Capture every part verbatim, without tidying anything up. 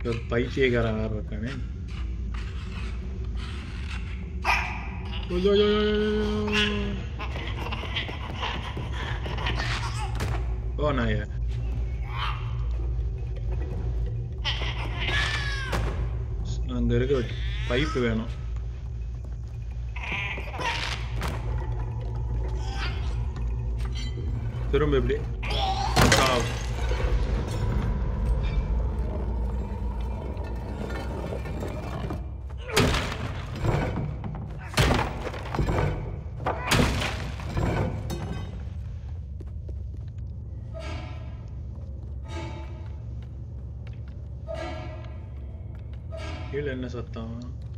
ஒரு பைத்தியக்காரன் வேற இருக்கானே. ஓ நாய அங்க இருக்க பைப்பு வேணும். திரும்ப எப்படி கீழே என்ன சத்தம்?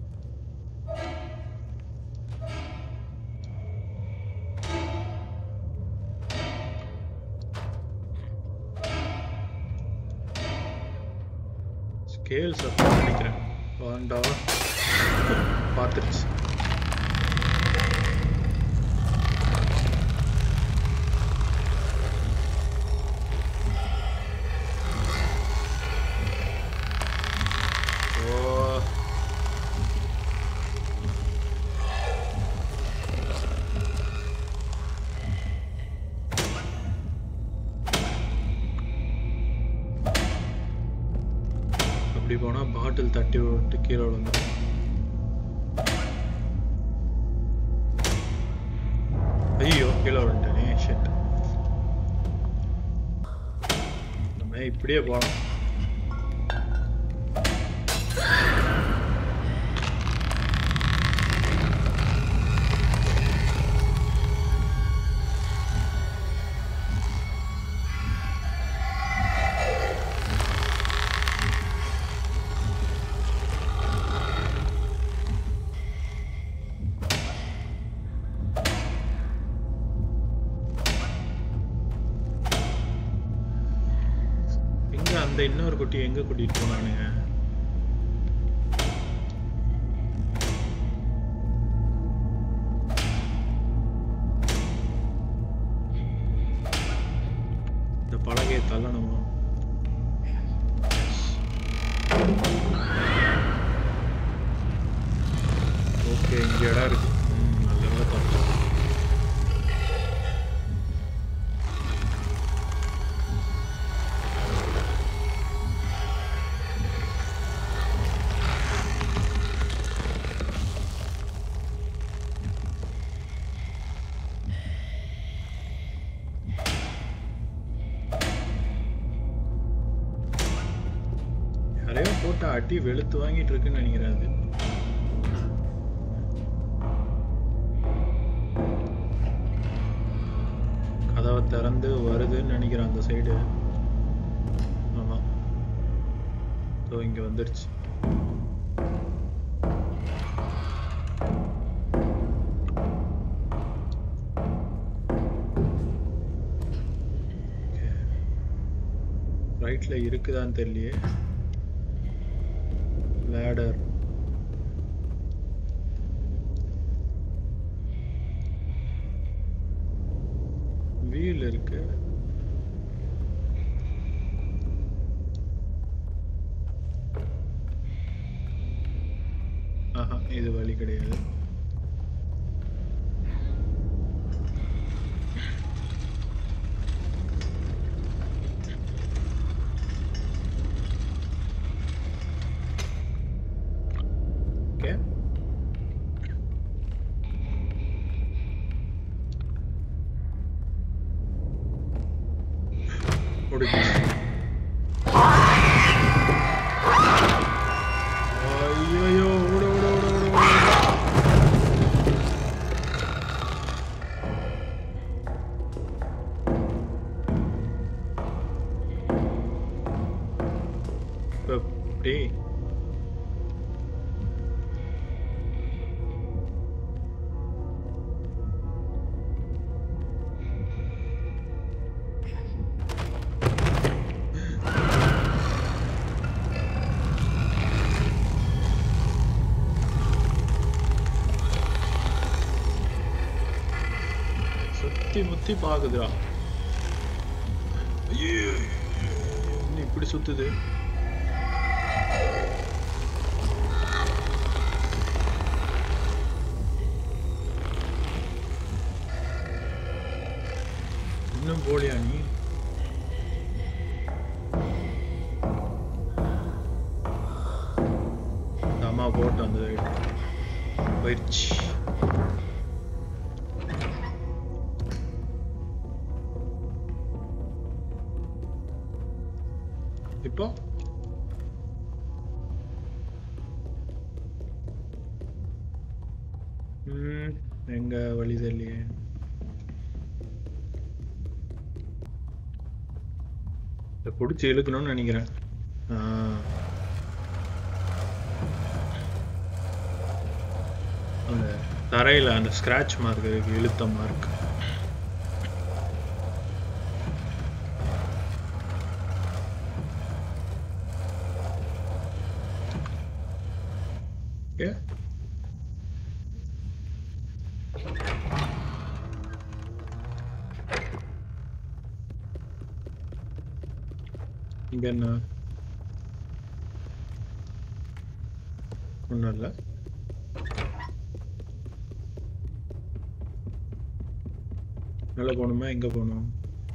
ஸ்கேல் சத்தம் நினைக்கிறேன். வாண்டா பார்த்துருச்சு. இப்படி போனா பாட்டில் தட்டி விட்டு கீழே விழுந்துடும். ஐயோ கீழே விழுந்துட்டேனே. ஷிட். நம்ம இப்படியே போனோம். அந்த இன்னொரு குட்டி எங்க கூட்டிட்டு போனானுங்க? இந்த பலகையை தள்ளணுமா? ஓகே இங்க இடம் இருக்கு. நல்ல தப்பு. போட்டு அடி வெளுத்து வாங்கிட்டு இருக்குன்னு நினைக்கிறேன். அது கதவை திறந்து வருதுன்னு நினைக்கிறேன் அந்த சைடு. ஆமா ஸோ இங்க வந்துருச்சு. ரைட்ல இருக்குதான்னு தெரியலையே. ladder wheel இருக்கு. ஆஹா இது வழி கிடையாது. ஐயோ ஓட ஓட ஓட ஓட எப்படி முத்தி பாக்குதுடா. ஐயோ இப்படி சுத்துது. இன்னும் போலியா நீ? அம்மா போட்டு அந்த போயிடுச்சு. இப்போ ம் எங்க வழி தெரியலையே. இதை பிடிச்சி இழுக்கணும்னு நினைக்கிறேன். அந்த தரையில் அந்த ஸ்க்ராட்ச் மார்க் இருக்கு, இழுத்த மார்க். ஓகே, இங்க என்ன? ஒன்றும் இல்லை. மேலே போகணுமா? எங்கே போகணும்?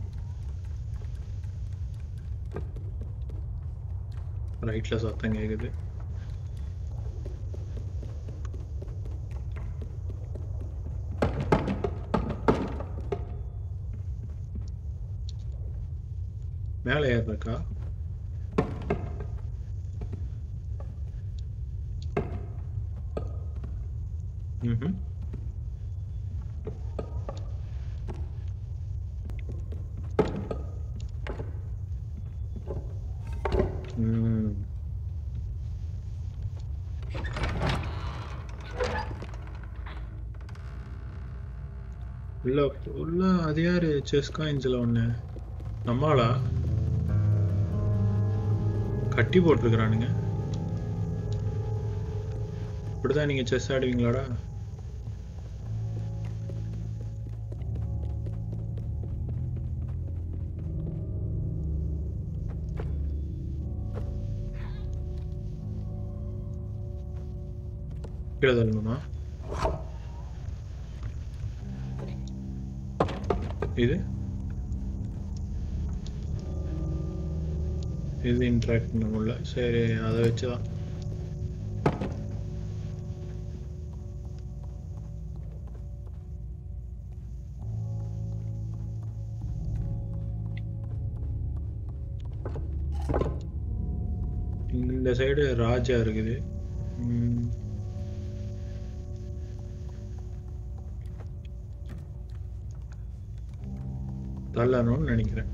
ரைட்டில் சத்தம் கேட்குது. மேலே ஏறக்கா? ம் ம் உள்ள உள்ள அது யாரு? செஸ் காயின்ஸ்ல ஒண்ணு நம்மளா கட்டி போட்டிருக்கிறானுங்க. இப்படிதான் நீங்க செஸ் ஆடுவீங்களாடா? கீழே தள்ளணுமா? இது இது இன்ட்ராக்ட் பண்ண முடியல. சரி, அதை வச்சுதான். இந்த சைடு ராஜா இருக்குது. தள்ளணும்னு நினைக்கிறேன்.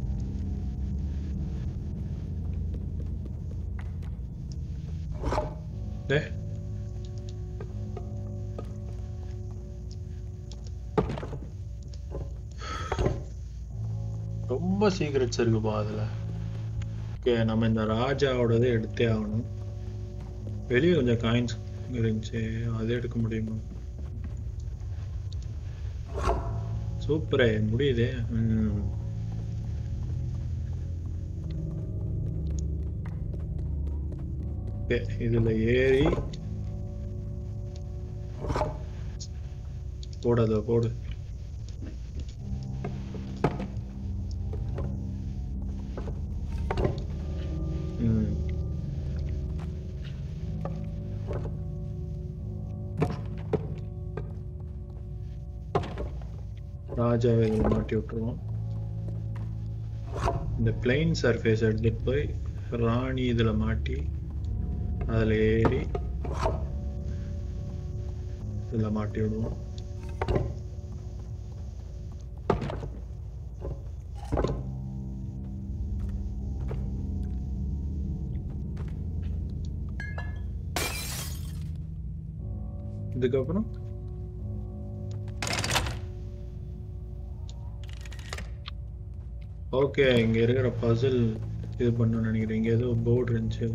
ரொம்ப சீக்ரெட்ஸ் இருக்குப்பா அதுல. ஓகே, நம்ம இந்த ராஜாவோடதை எடுத்தே ஆகணும். வெளியே கொஞ்சம் காயின்ஸ் இருந்துச்சு, அதை எடுக்க முடியுமா? சூப்பரே, முடியுது. ம் ஓகே, இதுல ஏறி போடாத போடு. ம் ராஜாவை இதில் மாட்டி விட்டுருவோம். இந்த பிளைன் சர்ஃபேஸ் எடுத்துட்டு போய் ராணி இதில் மாட்டி அதில் ஏறி இதில் மாட்டி விடுவோம். இதுக்கப்புறம் ஓகே, இங்க இருக்கிற பசில் இது பண்ணணும்னு நினைக்கிறேன். இங்க ஏதோ போர்டு இருந்துச்சு.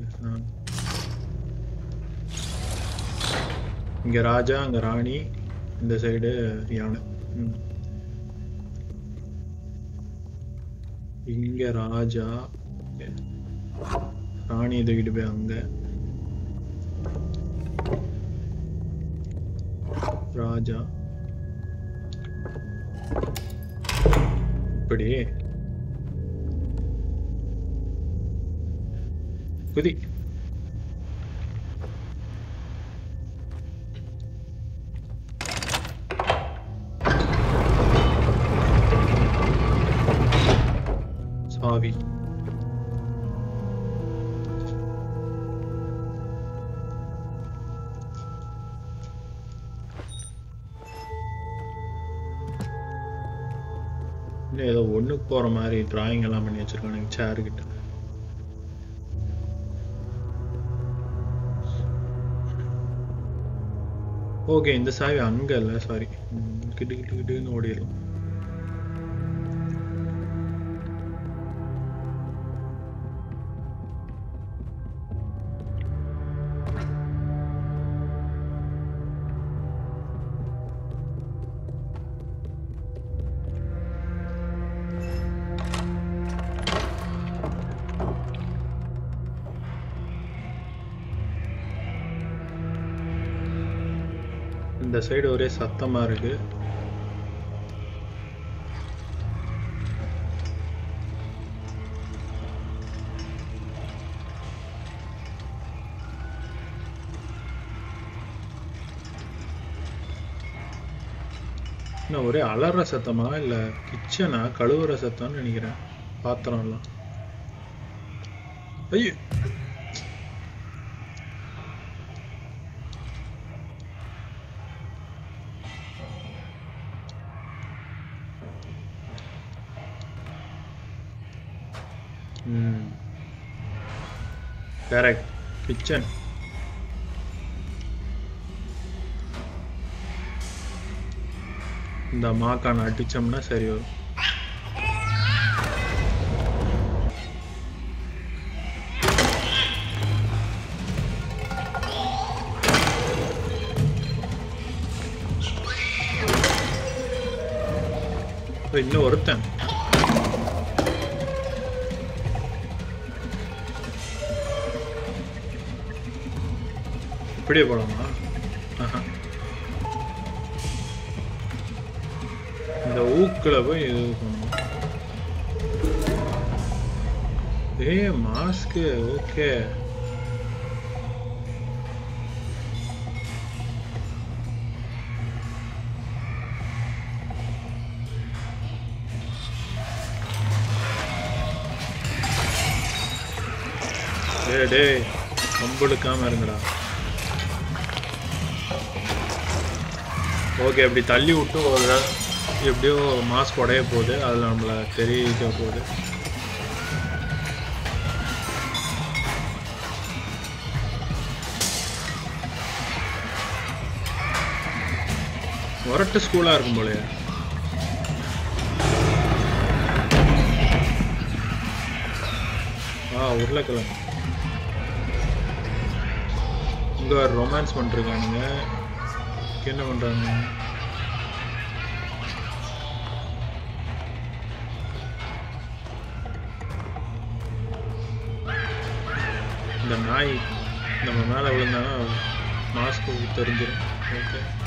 இங்க ராஜா, அங்க ராணி, இந்த சைடு யானை. இங்க ராஜா, ராணியை தூக்கிட்டு போய் அங்க. ராஜா இப்படி குதி. சாவி. ஏதோ ஒண்ணுக்கு போற மாதிரி டிராயிங் எல்லாம் பண்ணி வச்சிருக்கானுங்க சேர் கிட்ட. ஓகே, இந்த சாவி அங்க இல்ல, சாரி. கிட்டு கிட்டு கிட்டுன்னு ஓடிடலாம். இந்த சைடு ஒரே சத்தமா இருக்கு. என்ன ஒரே அலற சத்தமா இல்ல கிச்சனா கழுவுற சத்தம்னு நினைக்கிறேன். பாத்திரம் எல்லாம். ஐயோ, கரெக்ட், கிச்சன். இந்த மாக்கான அடிச்சோம்னா சரி வரும். இன்னும் ஒருத்தன். இப்படியே போலாமா? இந்த ஊக்குல போய் இது பண்ணணும். ஏ மாஸ்க். ஓகே, டே டே கம்பளுக்காம இருங்கடா. ஓகே, அப்படி தள்ளி விட்டு ஒரு எப்படியோ மாஸ்க் உடைய போகுது. அதில் நம்மளை தெரிவிக்க போகுது. ஒரட்டு ஸ்கூலாக இருக்கும் போலயே. ஆ, உருளைக்கிழங்கு. இங்கே ரொமான்ஸ் பண்ணிருக்கானுங்க. என்ன பண்றாங்க? இந்த நாய் நம்ம மேல விழுந்தா மாஸ்க் தெரிஞ்சிடும். ஓகே,